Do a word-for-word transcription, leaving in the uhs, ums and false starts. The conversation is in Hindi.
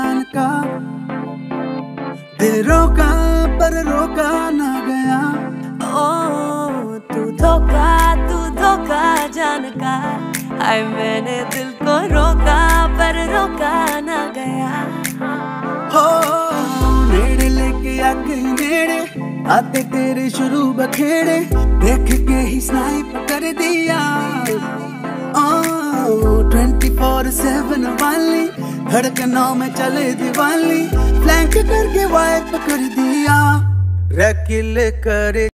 जान का, दिल रोका पर रोका ना गया। ओ तू धोखा तू धोखा जान का, हाय मैंने दिल को रोका पर रोका ना गया। हो नेड़े लेके आ गई नेड़े, आते तेरे शुरू बखेड़े, देख के ही स्नाइप कर दिया। ट्वेंटी फोर सेवन वाली धड़कनों में चले दिवाली, फ्लैंक करके वाइप कर दिया। रकिल करे